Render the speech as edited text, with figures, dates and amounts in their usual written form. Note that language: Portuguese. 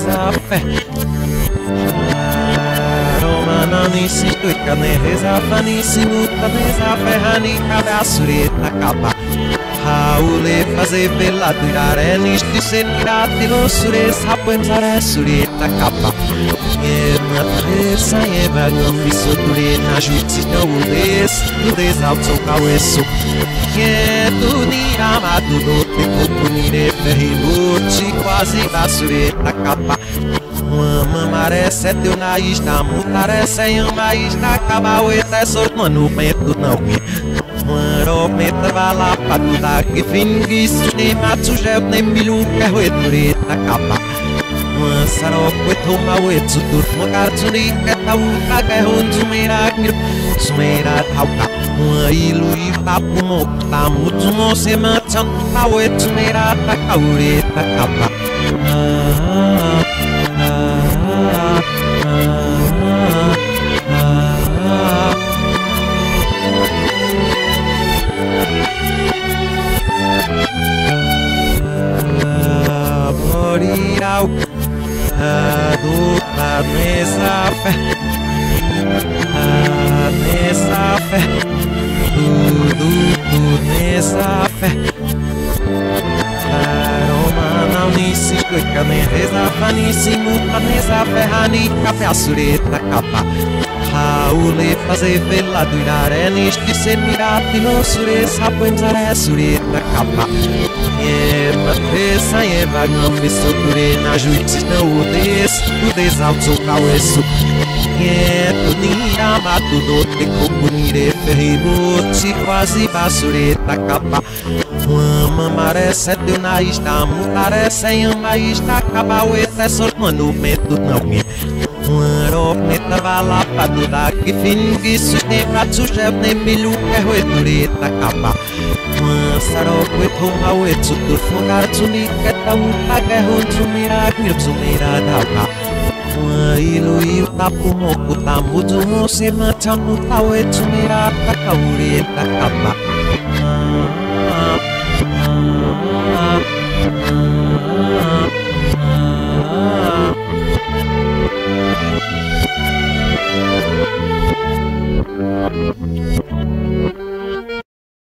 reza fé. Romanani si tuikane reza fani si luta reza ferrani cabeçureta capa. Haule fazer pela durare nisti senirati lo sure sapem sare sureta capa. Ema terça eba não fisso dure na justiça não des alto cabeço. Que tu ni amado do tempo punire ferriluti quase basureta capa. Mama marece teu nariz na mutarece em mais na cama o é sorte no medo não me. Mano meta bala para tudo que fingi nem mato já nem milhão que é tureta capa. Saro kueto mawetsu tur makartsuni kata uta kahon sumera tauka ilu ipapu mo tamu tumo sema chan mawetsu mera takaure takapa. Morirá adulta nessa fé, tudo nessa fé. Aroma não nisi cuica nem reza fanisi muta nessa ferrani café sureta capa. Haule fazer vela durare nisti semirati no sure sapem zare sureta capa. Ema terça eva não fisso dure na justiça não o des alto cabeço. Tu ni amado do tempo punire ferriluti quase basureta capa. Mama marece teu nariz na mutarece em mais na capa o é sorte no medo não me. Mano meta bala para tudo que fingi nem mato já nem milhão que é tureta capa. Saro kueto mawetsu tur makartsuni kata uta kahon sumera tauka. Ilu ipapu mo kutamu tumo sema chanu tawetsu mera takaure takapa.